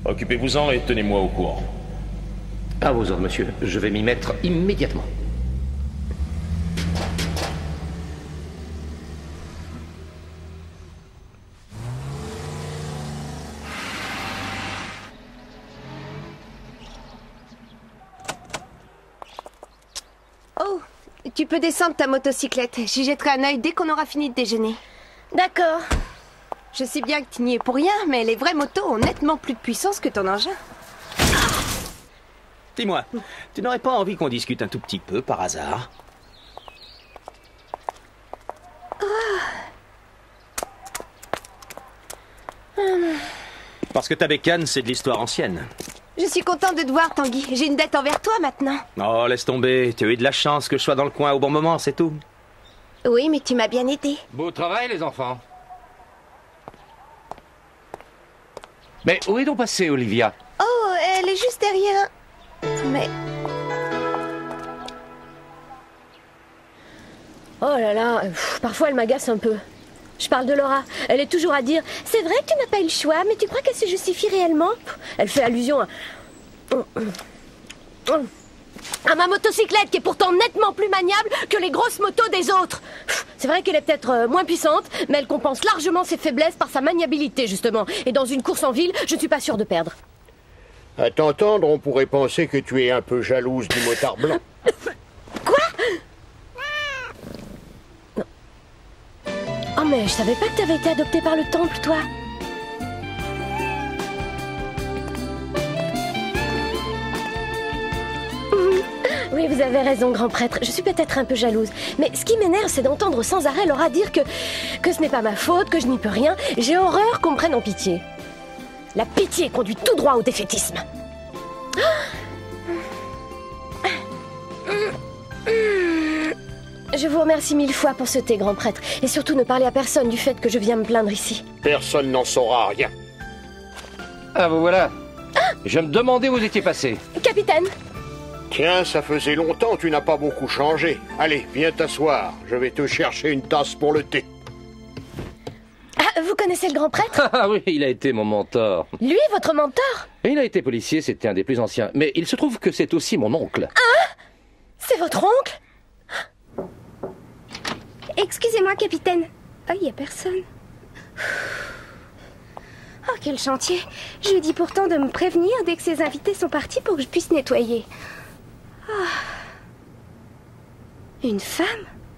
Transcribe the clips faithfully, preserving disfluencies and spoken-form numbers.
Occupez-vous-en et tenez-moi au courant. À vos ordres, monsieur. Je vais m'y mettre immédiatement. Oh, tu peux descendre ta motocyclette. J'y jetterai un œil dès qu'on aura fini de déjeuner. D'accord. Je sais bien que tu n'y es pour rien, mais les vraies motos ont nettement plus de puissance que ton engin. Dis-moi, tu n'aurais pas envie qu'on discute un tout petit peu, par hasard? Oh. Hum. Parce que ta bécane, c'est de l'histoire ancienne. Je suis contente de te voir, Tanguy. J'ai une dette envers toi, maintenant. Oh, laisse tomber. Tu as eu de la chance que je sois dans le coin au bon moment, c'est tout. Oui, mais tu m'as bien aidé. Beau travail, les enfants. Mais où est donc passée, Olivia? Oh, elle est juste derrière. Mais... Oh là là, pff, parfois elle m'agace un peu. Je parle de Laura. Elle est toujours à dire « C'est vrai que tu n'as pas eu le choix, mais tu crois qu'elle se justifie réellement ?» Elle fait allusion à... à ma motocyclette qui est pourtant nettement plus maniable que les grosses motos des autres. C'est vrai qu'elle est peut-être euh, moins puissante, mais elle compense largement ses faiblesses par sa maniabilité, justement. Et dans une course en ville, je ne suis pas sûre de perdre. À t'entendre, on pourrait penser que tu es un peu jalouse du motard blanc. Quoi? Non. Oh, mais je savais pas que t'avais été adoptée par le temple, toi. Oui, vous avez raison, grand prêtre. Je suis peut-être un peu jalouse. Mais ce qui m'énerve, c'est d'entendre sans arrêt Laura dire que, que ce n'est pas ma faute, que je n'y peux rien. J'ai horreur qu'on me prenne en pitié. La pitié conduit tout droit au défaitisme. Je vous remercie mille fois pour ce thé, grand prêtre. Et surtout, ne parlez à personne du fait que je viens me plaindre ici. Personne n'en saura rien. Ah, vous voilà. Ah, je me demandais où vous étiez passé. Capitaine. Tiens, ça faisait longtemps, tu n'as pas beaucoup changé. Allez, viens t'asseoir. Je vais te chercher une tasse pour le thé. Ah, vous connaissez le grand prêtre? Ah oui, il a été mon mentor. Lui, votre mentor? Il a été policier, c'était un des plus anciens. Mais il se trouve que c'est aussi mon oncle. Ah! C'est votre oncle? Excusez-moi, capitaine. Oh, il n'y a personne. Oh, quel chantier. Je lui dis pourtant de me prévenir dès que ses invités sont partis pour que je puisse nettoyer. Oh. Une femme?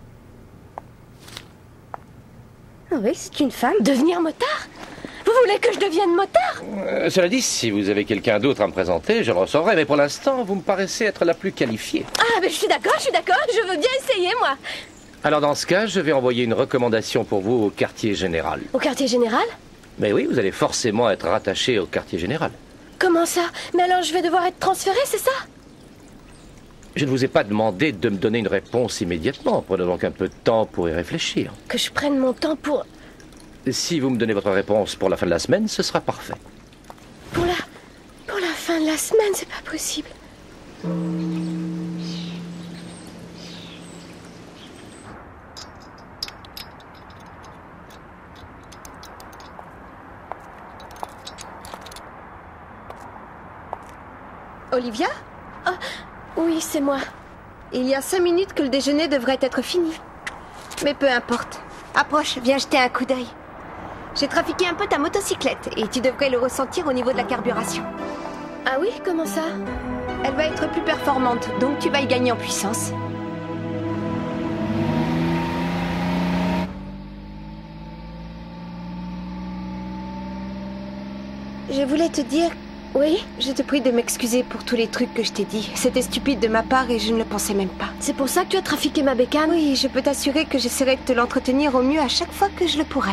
Ah oui, c'est une femme. Devenir motard? Vous voulez que je devienne motard? euh, Cela dit, si vous avez quelqu'un d'autre à me présenter, je le recevrai. Mais pour l'instant, vous me paraissez être la plus qualifiée. Ah, mais je suis d'accord, je suis d'accord. Je veux bien essayer, moi. Alors dans ce cas, je vais envoyer une recommandation pour vous au quartier général. Au quartier général? Mais oui, vous allez forcément être rattaché au quartier général. Comment ça? Mais alors je vais devoir être transféré, c'est ça? Je ne vous ai pas demandé de me donner une réponse immédiatement. Prenez donc un peu de temps pour y réfléchir. Que je prenne mon temps pour... Si vous me donnez votre réponse pour la fin de la semaine, ce sera parfait. Pour la... pour la fin de la semaine, c'est pas possible. Olivia? Ah, oui, c'est moi. Il y a cinq minutes que le déjeuner devrait être fini. Mais peu importe. Approche, viens jeter un coup d'œil. J'ai trafiqué un peu ta motocyclette et tu devrais le ressentir au niveau de la carburation. Ah oui, comment ça? Elle va être plus performante, donc tu vas y gagner en puissance. Je voulais te dire... Oui? Je te prie de m'excuser pour tous les trucs que je t'ai dit. C'était stupide de ma part et je ne le pensais même pas. C'est pour ça que tu as trafiqué ma bécane? Oui, je peux t'assurer que j'essaierai de te l'entretenir au mieux à chaque fois que je le pourrai.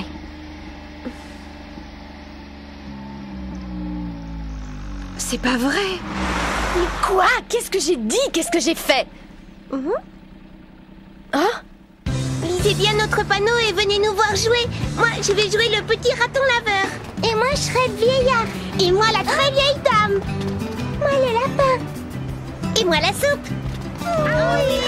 C'est pas vrai. Mais quoi? Qu'est-ce que j'ai dit? Qu'est-ce que j'ai fait? Mmh. Hein? Lisez bien notre panneau et venez nous voir jouer. Moi, je vais jouer le petit raton laveur. Et moi, je serai le vieillard. Et moi, la très vieille dame. Moi, le lapin. Et moi, la soupe. Ah oui,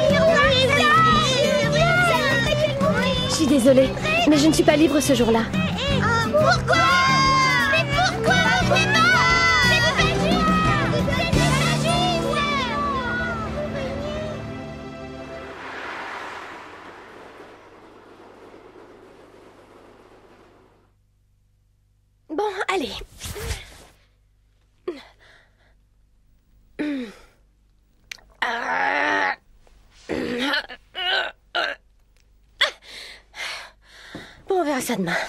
je suis désolée, mais je ne suis pas libre ce jour-là. Pourquoi? Mais pourquoi vraiment? Bon, allez. Bon, on verra ça demain.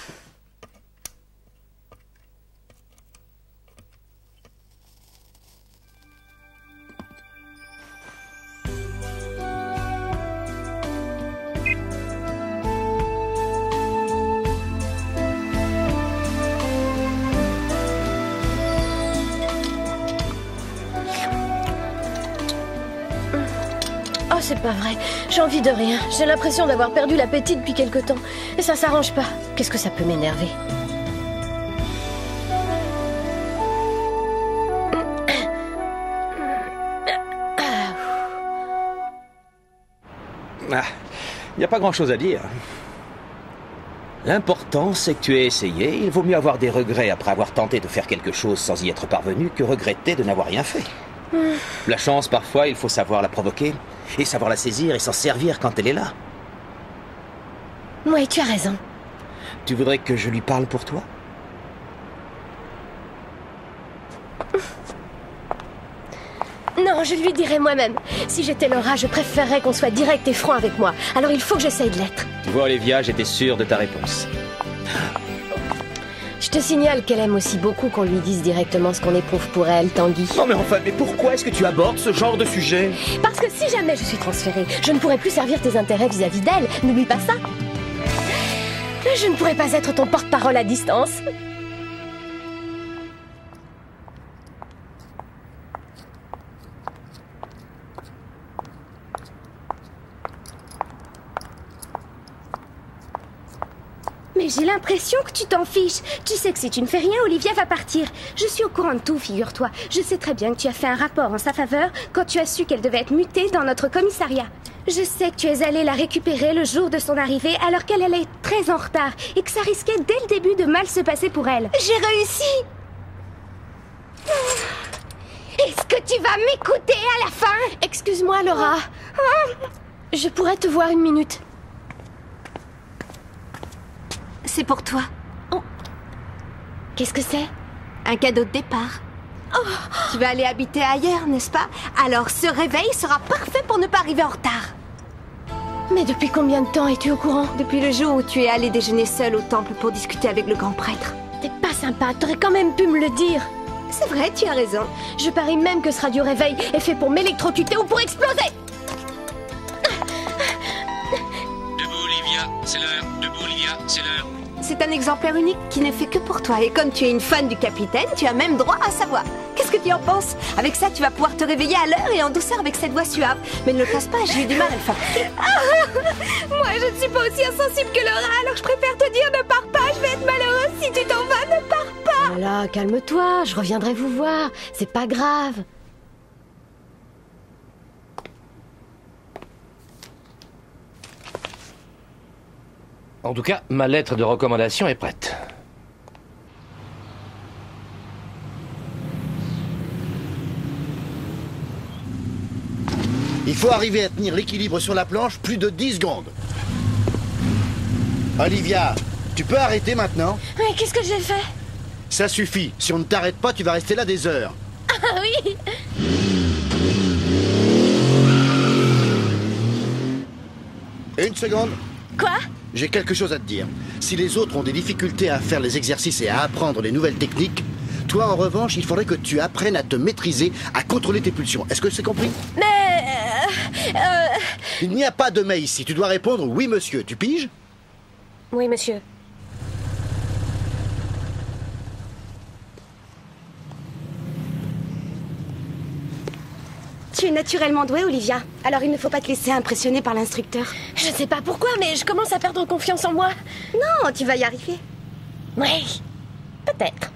Oh, c'est pas vrai. J'ai envie de rien. J'ai l'impression d'avoir perdu l'appétit depuis quelque temps. Et ça s'arrange pas. Qu'est-ce que ça peut m'énerver? Ah, il n'y a pas grand-chose à dire. L'important, c'est que tu aies essayé. Il vaut mieux avoir des regrets après avoir tenté de faire quelque chose sans y être parvenu que regretter de n'avoir rien fait. Mmh. La chance, parfois, il faut savoir la provoquer et savoir la saisir et s'en servir quand elle est là. Oui, tu as raison. Tu voudrais que je lui parle pour toi? Non, je lui dirai moi-même. Si j'étais Laura, je préférerais qu'on soit direct et franc avec moi. Alors il faut que j'essaye de l'être. Tu vois, Olivia, j'étais sûr de ta réponse. Je te signale qu'elle aime aussi beaucoup qu'on lui dise directement ce qu'on éprouve pour elle, Tanguy. Non mais enfin, mais pourquoi est-ce que tu abordes ce genre de sujet? Parce que si jamais je suis transférée, je ne pourrai plus servir tes intérêts vis-à-vis d'elle. N'oublie pas ça. Je ne pourrai pas être ton porte-parole à distance. Mais j'ai l'impression que tu t'en fiches. Tu sais que si tu ne fais rien, Olivia va partir. Je suis au courant de tout, figure-toi. Je sais très bien que tu as fait un rapport en sa faveur quand tu as su qu'elle devait être mutée dans notre commissariat. Je sais que tu es allé la récupérer le jour de son arrivée alors qu'elle allait très en retard et que ça risquait dès le début de mal se passer pour elle. J'ai réussi. Est-ce que tu vas m'écouter à la fin? Excuse-moi, Laura. Je pourrais te voir une minute. C'est pour toi. Oh. Qu'est-ce que c'est? Un cadeau de départ. Oh. Tu vas aller habiter ailleurs, n'est-ce pas? Alors ce réveil sera parfait pour ne pas arriver en retard. Mais depuis combien de temps es-tu au courant? Depuis le jour où tu es allé déjeuner seul au temple pour discuter avec le grand prêtre. T'es pas sympa, t'aurais quand même pu me le dire. C'est vrai, tu as raison. Je parie même que ce radio réveil est fait pour m'électrocuter ou pour exploser. Debout, Olivia, c'est l'heure. Debout, Olivia, c'est l'heure. C'est un exemplaire unique qui n'est fait que pour toi. Et comme tu es une fan du capitaine, tu as même droit à savoir. Qu'est-ce que tu en penses? Avec ça, tu vas pouvoir te réveiller à l'heure et en douceur avec cette voix suave. Mais ne le casse pas, j'ai eu du mal à le faire. Moi, je ne suis pas aussi insensible que Laura, alors je préfère te dire ne pars pas, je vais être malheureuse si tu t'en vas, ne pars pas. Voilà, calme-toi, je reviendrai vous voir. C'est pas grave. En tout cas, ma lettre de recommandation est prête. Il faut arriver à tenir l'équilibre sur la planche plus de dix secondes. Olivia, tu peux arrêter maintenant? Mais qu'est-ce que j'ai fait? Ça suffit. Si on ne t'arrête pas, tu vas rester là des heures. Ah oui. Une seconde. Quoi? J'ai quelque chose à te dire. Si les autres ont des difficultés à faire les exercices et à apprendre les nouvelles techniques, toi, en revanche, il faudrait que tu apprennes à te maîtriser, à contrôler tes pulsions. Est-ce que c'est compris? Mais... Euh, euh... Il n'y a pas de mais ici. Tu dois répondre oui, monsieur. Tu piges? Oui, monsieur. Tu es naturellement douée, Olivia. Alors il ne faut pas te laisser impressionner par l'instructeur. Je ne sais pas pourquoi, mais je commence à perdre confiance en moi. Non, tu vas y arriver. Oui, peut-être.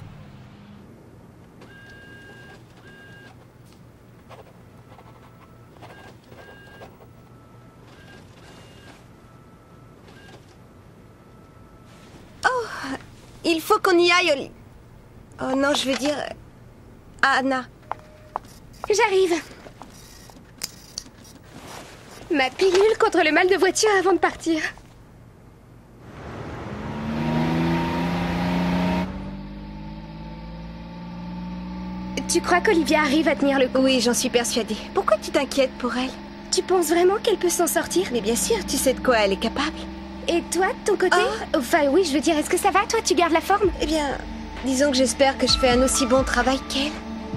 Oh, il faut qu'on y aille, Oli... Oh non, je veux dire... Anna. J'arrive. Ma pilule contre le mal de voiture avant de partir. tu crois qu'Olivia arrive à tenir le coup? Oui, j'en suis persuadée. Pourquoi tu t'inquiètes pour elle? Tu penses vraiment qu'elle peut s'en sortir? Mais bien sûr, tu sais de quoi elle est capable. Et toi, de ton côté? Oh. Enfin, oui, je veux dire, est-ce que ça va? Toi, tu gardes la forme? Eh bien, disons que j'espère que je fais un aussi bon travail qu'elle.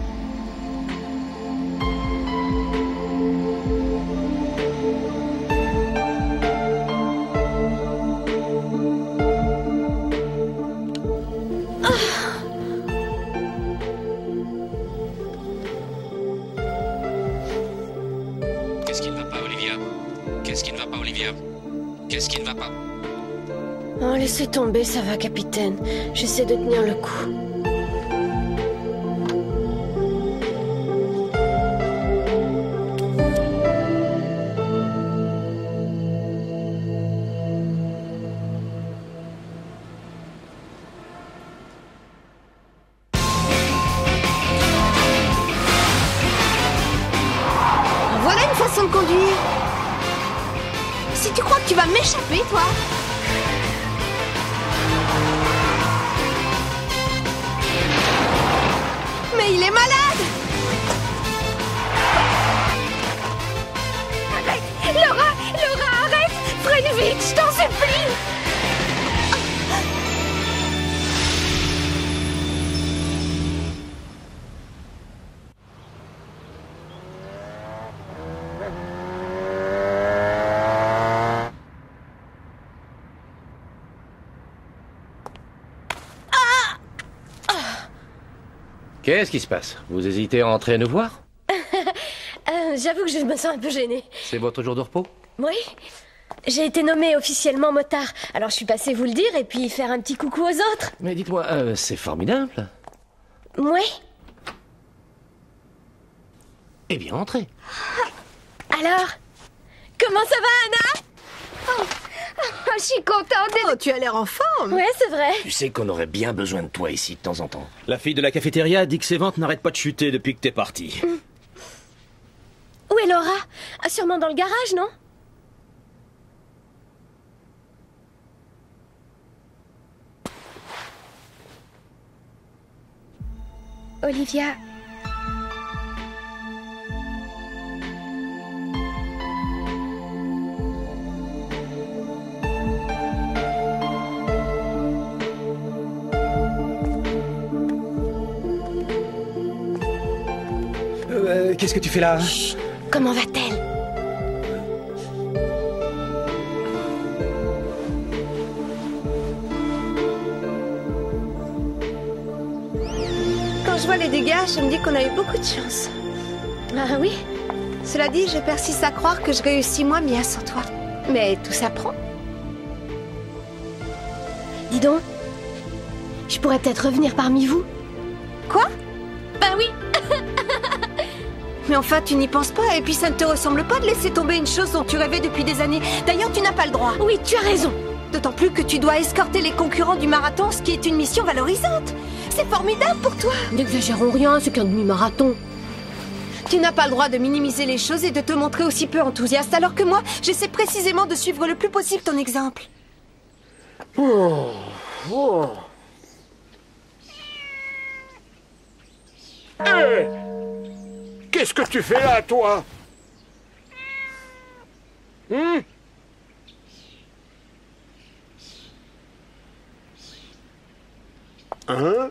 Qu'est-ce qui ne va pas, Olivia? Qu'est-ce qui ne va pas, Olivia? Qu'est-ce qui ne va pas? Oh, laissez tomber, ça va, capitaine. J'essaie de tenir le coup. Voilà une façon de conduire. Si tu crois que tu vas m'échapper, toi. Mais il est malade. Arrête! Laura! Laura, arrête! Freine vite, je t'en supplie! Qu'est-ce qui se passe? Vous hésitez à entrer nous voir? Euh, J'avoue que je me sens un peu gênée. C'est votre jour de repos? Oui. J'ai été nommée officiellement motard. Alors je suis passée vous le dire et puis faire un petit coucou aux autres. Mais dites-moi, euh, c'est formidable. Oui. Eh bien, entrez. Alors? Comment ça va, Anna? Oh, oh, je suis contente d'être... Oh, tu as l'air en forme. Ouais, c'est vrai. Tu sais qu'on aurait bien besoin de toi ici de temps en temps. La fille de la cafétéria dit que ses ventes n'arrêtent pas de chuter depuis que t'es parti. Où est Laura? Ah, sûrement dans le garage, non? Olivia... Euh, qu'est-ce que tu fais là? Chut. Comment va-t-elle? Quand je vois les dégâts, je me dis qu'on a eu beaucoup de chance. Ah oui? Cela dit, je persiste à croire que je réussis moins bien sans toi. Mais tout s'apprend. Dis donc, je pourrais peut-être revenir parmi vous. Quoi? Ben oui. Mais enfin, tu n'y penses pas, et puis ça ne te ressemble pas de laisser tomber une chose dont tu rêvais depuis des années. D'ailleurs, tu n'as pas le droit. Oui, tu as raison. D'autant plus que tu dois escorter les concurrents du marathon, ce qui est une mission valorisante. C'est formidable pour toi. N'exagérons rien, c'est qu'un demi-marathon. Tu n'as pas le droit de minimiser les choses et de te montrer aussi peu enthousiaste, alors que moi, j'essaie précisément de suivre le plus possible ton exemple. Oh, oh. Hé! Qu'est-ce que tu fais là, toi? Hum? Hein?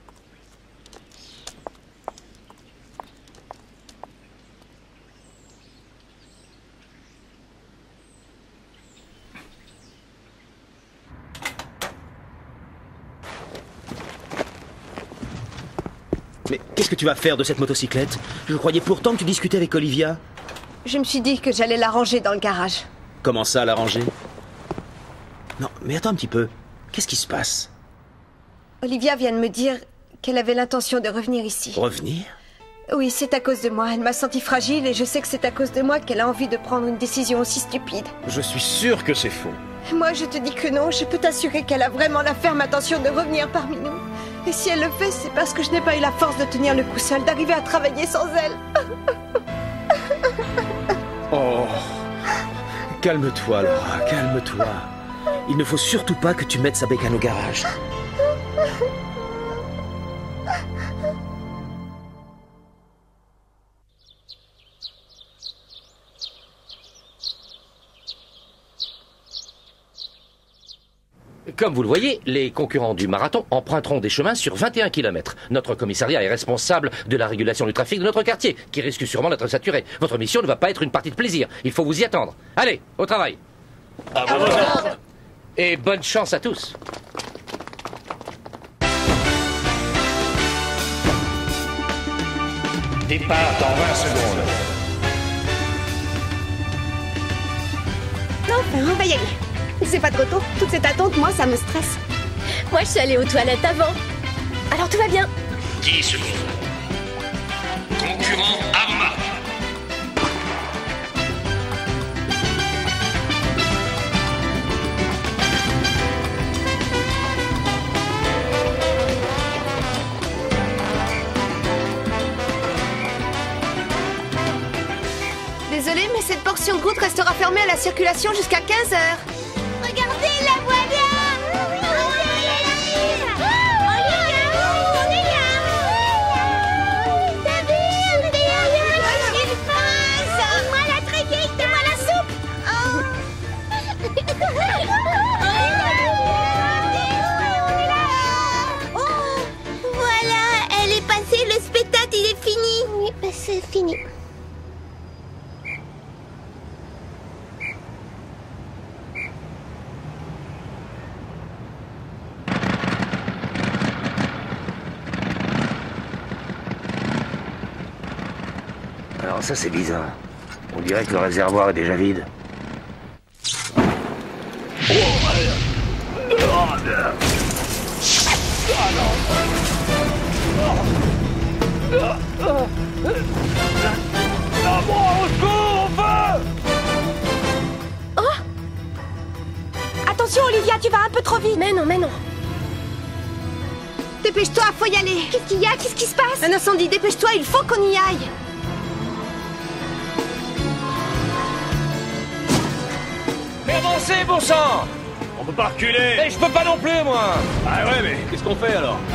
Mais qu'est-ce que tu vas faire de cette motocyclette? Je croyais pourtant que tu discutais avec Olivia. Je me suis dit que j'allais la ranger dans le garage. Comment ça, la ranger? Non, mais attends un petit peu. Qu'est-ce qui se passe? Olivia vient de me dire qu'elle avait l'intention de revenir ici. Revenir? Oui, c'est à cause de moi. Elle m'a sentie fragile et je sais que c'est à cause de moi qu'elle a envie de prendre une décision aussi stupide. Je suis sûr que c'est faux. Moi, je te dis que non. Je peux t'assurer qu'elle a vraiment la ferme intention de revenir parmi nous. Et si elle le fait, c'est parce que je n'ai pas eu la force de tenir le coup seul, d'arriver à travailler sans elle. Oh, calme-toi, Laura, calme-toi. Il ne faut surtout pas que tu mettes sa bécane au garage. Comme vous le voyez, les concurrents du marathon emprunteront des chemins sur vingt et un kilomètres. Notre commissariat est responsable de la régulation du trafic de notre quartier, qui risque sûrement d'être saturé. Votre mission ne va pas être une partie de plaisir. Il faut vous y attendre. Allez, au travail. À vos ordres. Et bonne chance à tous. Départ dans vingt secondes. Enfin, on va y aller. C'est pas trop tôt. Toute cette attente, moi, ça me stresse. Moi, je suis allée aux toilettes avant. Alors tout va bien. dix secondes. Concurrent à remarque. Désolée, mais cette portion de route restera fermée à la circulation jusqu'à quinze heures. Regardez, la voilà. C'est fini. Alors ça c'est bizarre. On dirait que le réservoir est déjà vide. Oh! Attention, Olivia, tu vas un peu trop vite. Mais non, mais non. Dépêche-toi, faut y aller. Qu'est-ce qu'il y a? Qu'est-ce qui se passe? Un incendie, dépêche-toi, il faut qu'on y aille. Mais avancez, bon sang! On peut pas reculer. Mais je peux pas non plus, moi! Ah ouais, mais qu'est-ce qu'on fait alors?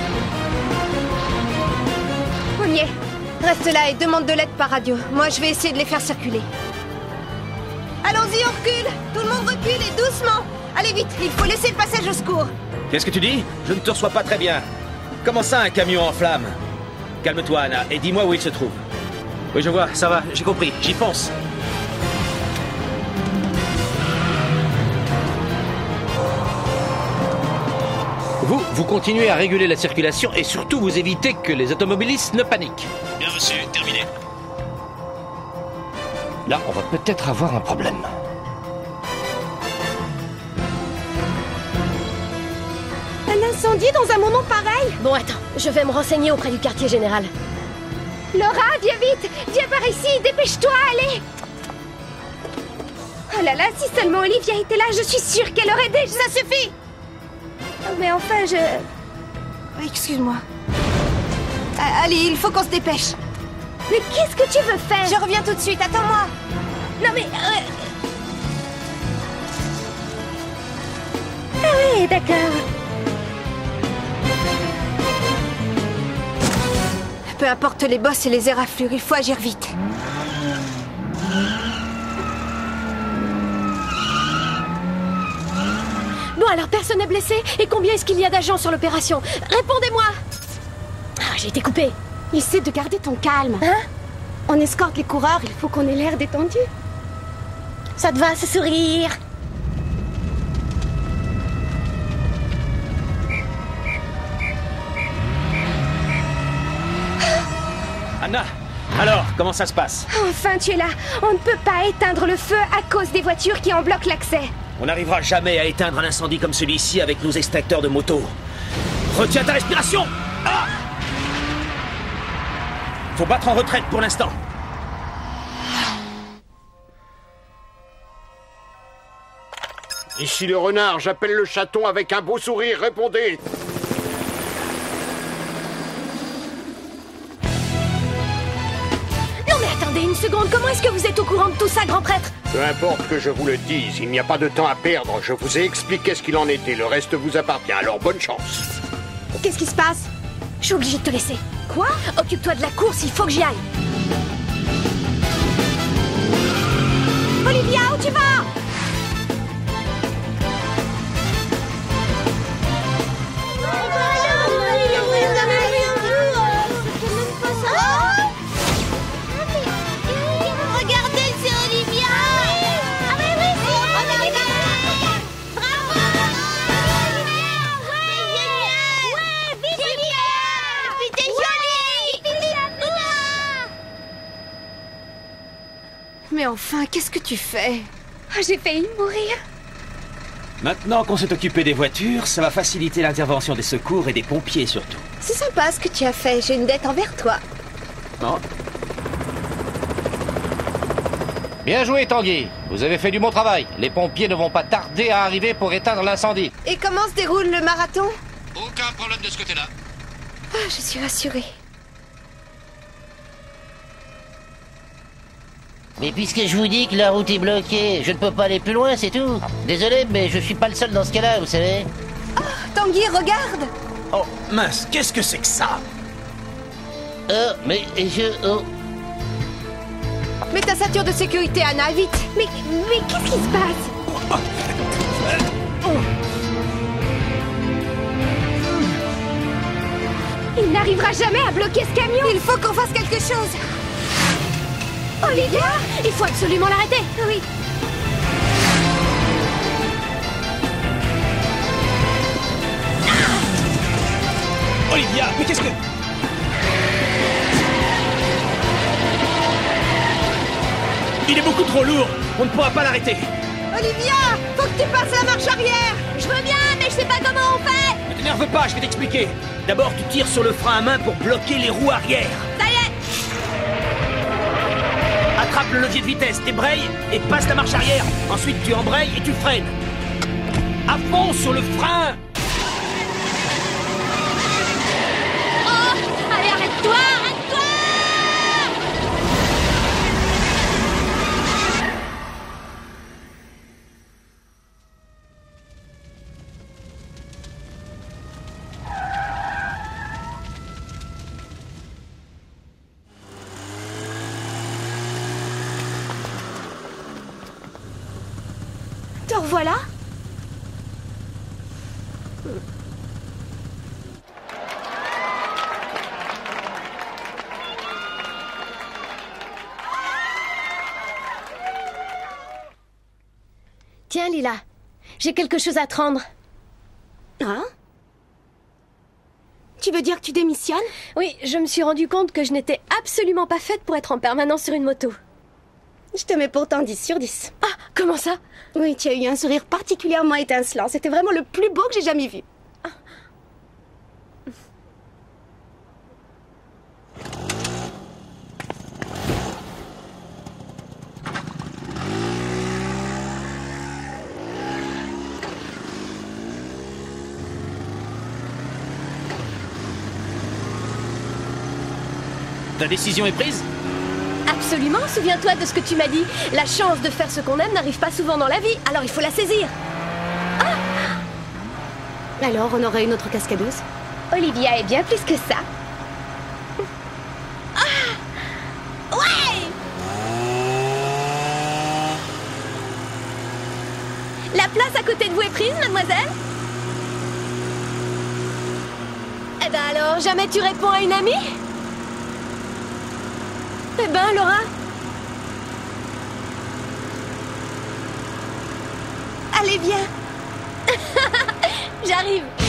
On y est. Reste là et demande de l'aide par radio. Moi, je vais essayer de les faire circuler. Allons-y, on recule. Tout le monde recule et doucement. Allez vite, il faut laisser le passage au secours. Qu'est-ce que tu dis? Je ne te reçois pas très bien. Comment ça, un camion en flammes? Calme-toi, Anna, et dis-moi où il se trouve. Oui, je vois, ça va, j'ai compris, j'y fonce. Vous, vous continuez à réguler la circulation et surtout vous évitez que les automobilistes ne paniquent. Bien reçu, terminé. Là, on va peut-être avoir un problème. Un incendie dans un moment pareil? Bon, attends, je vais me renseigner auprès du quartier général. Laura, viens vite. Viens par ici, dépêche-toi, allez. Oh là là, si seulement Olivia était là, je suis sûre qu'elle aurait déjà... Ça suffit. Mais enfin, je... Excuse-moi. Ah, allez, il faut qu'on se dépêche. Mais qu'est-ce que tu veux faire? Je reviens tout de suite, attends-moi. Non mais... Euh... Ah oui, d'accord. Peu importe les bosses et les éraflures, il faut agir vite. Bon, alors personne n'est blessé? Et combien est-ce qu'il y a d'agents sur l'opération? Répondez-moi! Ah, j'ai été coupée. Essaie de garder ton calme. Hein? On escorte les coureurs, il faut qu'on ait l'air détendu. Ça te va, ce sourire? Anna, alors, comment ça se passe? Enfin, tu es là. On ne peut pas éteindre le feu à cause des voitures qui en bloquent l'accès. On n'arrivera jamais à éteindre un incendie comme celui-ci avec nos extincteurs de moto. Retiens ta respiration! Ah! Faut battre en retraite pour l'instant. Ici le renard, j'appelle le chaton avec un beau sourire, répondez! Non mais attendez une seconde, comment est-ce que vous êtes au courant de tout ça, grand prêtre? Peu importe que je vous le dise, il n'y a pas de temps à perdre. Je vous ai expliqué ce qu'il en était, le reste vous appartient, alors bonne chance. Qu'est-ce qui se passe? Je suis obligée de te laisser. Quoi? Occupe-toi de la course, il faut que j'y aille. Olivia, où tu vas? enfin, qu'est-ce que tu fais? Oh, j'ai failli mourir. Maintenant qu'on s'est occupé des voitures, ça va faciliter l'intervention des secours et des pompiers surtout. C'est sympa ce que tu as fait, j'ai une dette envers toi. Non? Bien joué, Tanguy. Vous avez fait du bon travail. Les pompiers ne vont pas tarder à arriver pour éteindre l'incendie. Et comment se déroule le marathon? Aucun problème de ce côté-là. Ah, je suis rassurée. Mais puisque je vous dis que la route est bloquée, je ne peux pas aller plus loin, c'est tout. Désolé, mais je suis pas le seul dans ce cas-là, vous savez. Oh, Tanguy, regarde! Oh, mince, qu'est-ce que c'est que ça? Oh, mais je... Oh. Mets ta ceinture de sécurité, Anna, vite! Mais, mais qu'est-ce qui se passe? Il n'arrivera jamais à bloquer ce camion. Il faut qu'on fasse quelque chose. Olivia, il faut absolument l'arrêter. Oui. Ah! Olivia, mais qu'est-ce que... Il est beaucoup trop lourd. On ne pourra pas l'arrêter. Olivia, faut que tu passes la marche arrière. Je veux bien, mais je sais pas comment on fait. Ne t'énerve pas, je vais t'expliquer. D'abord, tu tires sur le frein à main pour bloquer les roues arrière. Ça y est. Attrape le levier de vitesse, débraye et passe la marche arrière. Ensuite, tu embrayes et tu freines. À fond sur le frein. Oh, allez, arrête-toi, arrête-toi. Te revoilà? Tiens, Lila, j'ai quelque chose à te rendre. Hein? Tu veux dire que tu démissionnes? Oui, je me suis rendu compte que je n'étais absolument pas faite pour être en permanence sur une moto. Je te mets pourtant dix sur dix. Ah, comment ça? Oui, tu as eu un sourire particulièrement étincelant. C'était vraiment le plus beau que j'ai jamais vu. Ah. Ta décision est prise? Absolument, souviens-toi de ce que tu m'as dit. La chance de faire ce qu'on aime n'arrive pas souvent dans la vie, alors il faut la saisir. Ah! Alors, on aurait une autre cascadeuse? Olivia est bien plus que ça. Ah! Ouais! La place à côté de vous est prise, mademoiselle? Eh ben alors, jamais tu réponds à une amie? Eh ben, Laura? Allez, viens. J'arrive.